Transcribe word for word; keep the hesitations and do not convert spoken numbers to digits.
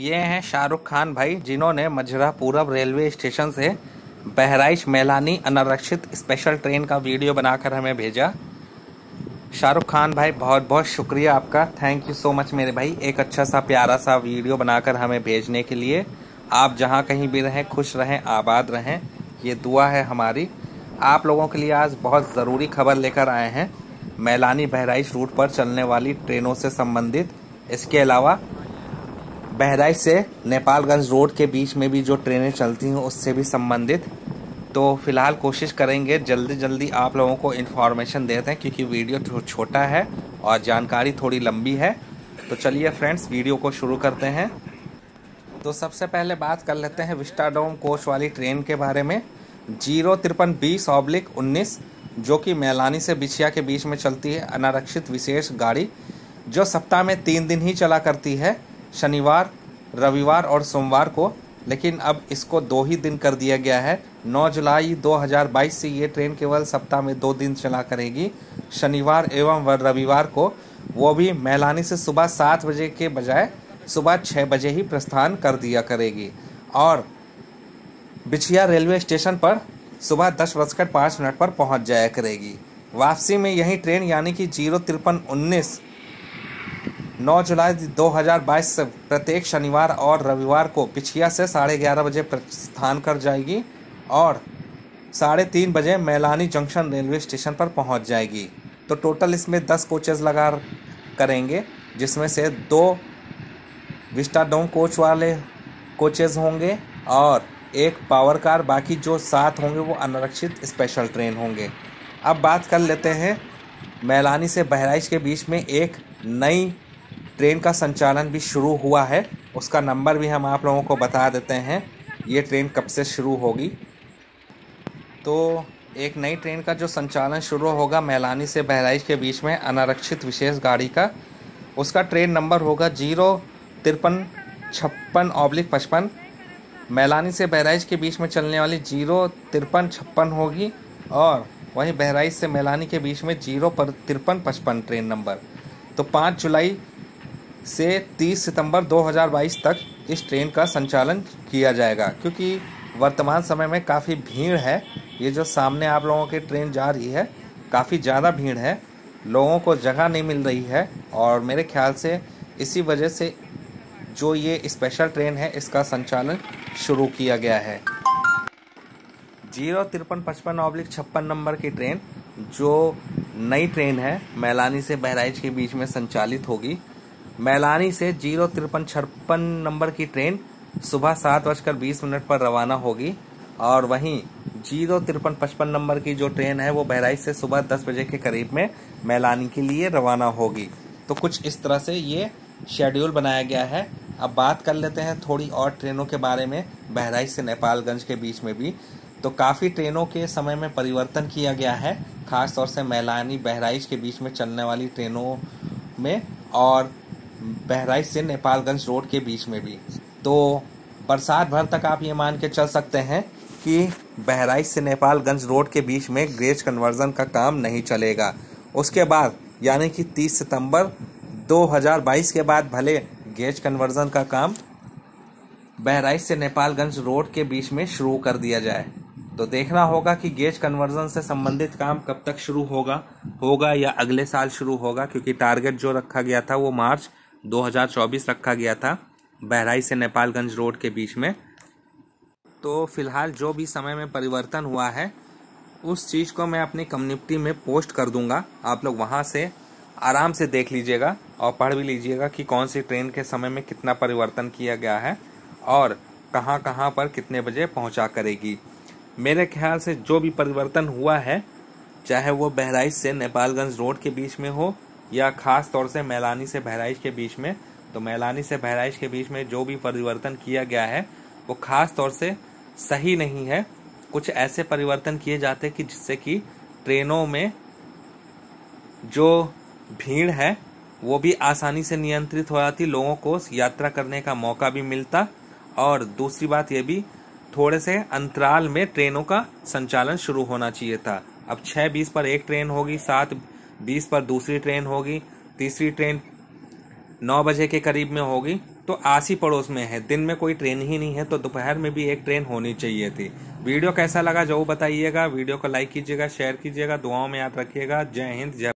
ये हैं शाहरुख खान भाई, जिन्होंने मजरा पूरब रेलवे स्टेशन से बहराइच मैलानी अनारक्षित स्पेशल ट्रेन का वीडियो बनाकर हमें भेजा। शाहरुख खान भाई बहुत बहुत शुक्रिया आपका, थैंक यू सो मच मेरे भाई, एक अच्छा सा प्यारा सा वीडियो बनाकर हमें भेजने के लिए। आप जहां कहीं भी रहें खुश रहें, आबाद रहें, ये दुआ है हमारी। आप लोगों के लिए आज बहुत ज़रूरी खबर लेकर आए हैं मैलानी बहराइच रूट पर चलने वाली ट्रेनों से संबंधित। इसके अलावा बहराइच से नेपालगंज रोड के बीच में भी जो ट्रेनें चलती हैं उससे भी संबंधित। तो फिलहाल कोशिश करेंगे जल्दी जल्दी आप लोगों को इन्फॉर्मेशन देते हैं, क्योंकि वीडियो छोटा है और जानकारी थोड़ी लंबी है। तो चलिए फ्रेंड्स, वीडियो को शुरू करते हैं। तो सबसे पहले बात कर लेते हैं विस्टाडोम कोच वाली ट्रेन के बारे में। जीरो तिरपन बीस ऑब्लिक उन्नीस जो कि मैलानी से बिछिया के बीच में चलती है अनारक्षित विशेष गाड़ी, जो सप्ताह में तीन दिन ही चला करती है, शनिवार, रविवार और सोमवार को। लेकिन अब इसको दो ही दिन कर दिया गया है। नौ जुलाई दो हज़ार बाईस से ये ट्रेन केवल सप्ताह में दो दिन चला करेगी, शनिवार एवं रविवार को। वो भी मैलानी से सुबह सात बजे के बजाय सुबह छः बजे ही प्रस्थान कर दिया करेगी और बिछिया रेलवे स्टेशन पर सुबह दस बजकर पाँच मिनट पर पहुंच जाया करेगी। वापसी में यही ट्रेन यानी कि जीरो तिरपन उन्नीस नौ जुलाई दो हज़ार बाईस से प्रत्येक शनिवार और रविवार को बिछिया से साढ़े ग्यारह बजे प्रस्थान कर जाएगी और साढ़े तीन बजे मैलानी जंक्शन रेलवे स्टेशन पर पहुंच जाएगी। तो टोटल इसमें दस कोचेज़ लगा करेंगे, जिसमें से दो विस्टाडोम कोच वाले कोचेज़ होंगे और एक पावर कार, बाकी जो सात होंगे वो अनारक्षित स्पेशल ट्रेन होंगे। अब बात कर लेते हैं मैलानी से बहराइच के बीच में एक नई ट्रेन का संचालन भी शुरू हुआ है। उसका नंबर भी हम आप लोगों को बता देते हैं, ये ट्रेन कब से शुरू होगी। तो एक नई ट्रेन का जो संचालन शुरू होगा मैलानी से बहराइच के बीच में अनारक्षित विशेष गाड़ी का, उसका ट्रेन नंबर होगा जीरो तिरपन छप्पन ऑब्लिक पचपन। मैलानी से बहराइच के बीच में चलने वाली जीरो तिरपन छप्पन होगी और वहीं बहराइच से मैलानी के बीच में जीरो पर तिरपन पचपन ट्रेन नंबर। तो पाँच जुलाई से तीस सितंबर दो हज़ार बाईस तक इस ट्रेन का संचालन किया जाएगा, क्योंकि वर्तमान समय में काफ़ी भीड़ है। ये जो सामने आप लोगों की ट्रेन जा रही है, काफ़ी ज़्यादा भीड़ है, लोगों को जगह नहीं मिल रही है और मेरे ख्याल से इसी वजह से जो ये स्पेशल ट्रेन है इसका संचालन शुरू किया गया है। जीरो तिरपन पचपन ऑब्लिक छप्पन नंबर की ट्रेन जो नई ट्रेन है मैलानी से बहराइच के बीच में संचालित होगी। मैलानी से जीरो तिरपन छप्पन नंबर की ट्रेन सुबह सात बजकर बीस मिनट पर रवाना होगी और वहीं जीरो तिरपन पचपन नंबर की जो ट्रेन है वो बहराइच से सुबह दस बजे के करीब में मैलानी के लिए रवाना होगी। तो कुछ इस तरह से ये शेड्यूल बनाया गया है। अब बात कर लेते हैं थोड़ी और ट्रेनों के बारे में बहराइच से नेपालगंज के बीच में भी। तो काफ़ी ट्रेनों के समय में परिवर्तन किया गया है, ख़ास तौर से मैलानी बहराइच के बीच में चलने वाली ट्रेनों में और बहराइच से नेपालगंज रोड के बीच में भी। तो बरसात भर तक आप ये मान के चल सकते हैं कि बहराइच से नेपालगंज रोड के बीच में गेज कन्वर्जन का काम नहीं चलेगा। उसके बाद यानी कि तीस सितंबर दो हज़ार बाईस के बाद भले गेज कन्वर्जन का काम बहराइच से नेपालगंज रोड के बीच में शुरू कर दिया जाए। तो देखना होगा कि गेज कन्वर्जन से संबंधित काम कब तक शुरू होगा होगा या अगले साल शुरू होगा, क्योंकि टारगेट जो रखा गया था वो मार्च दो हज़ार चौबीस रखा गया था बहराइच से नेपालगंज रोड के बीच में। तो फिलहाल जो भी समय में परिवर्तन हुआ है उस चीज़ को मैं अपनी कम्युनिटी में पोस्ट कर दूंगा, आप लोग वहां से आराम से देख लीजिएगा और पढ़ भी लीजिएगा कि कौन सी ट्रेन के समय में कितना परिवर्तन किया गया है और कहां कहां पर कितने बजे पहुंचा करेगी। मेरे ख्याल से जो भी परिवर्तन हुआ है, चाहे वो बहराइच से नेपालगंज रोड के बीच में हो या ख़ास तौर से मैलानी से बहराइच के बीच में, तो मैलानी से बहराइच के बीच में जो भी परिवर्तन किया गया है वो ख़ास तौर से सही नहीं है। कुछ ऐसे परिवर्तन किए जाते कि जिससे कि ट्रेनों में जो भीड़ है वो भी आसानी से नियंत्रित हो जाती, लोगों को यात्रा करने का मौका भी मिलता और दूसरी बात ये भी थोड़े से अंतराल में ट्रेनों का संचालन शुरू होना चाहिए था। अब छः बीस पर एक ट्रेन होगी, सात बीस पर दूसरी ट्रेन होगी, तीसरी ट्रेन नौ बजे के करीब में होगी, तो आस ही पड़ोस में है, दिन में कोई ट्रेन ही नहीं है, तो दोपहर में भी एक ट्रेन होनी चाहिए थी। वीडियो कैसा लगा जो बताइएगा। वीडियो को लाइक कीजिएगा, शेयर कीजिएगा, दुआओं में याद रखिएगा। जय हिंद, जय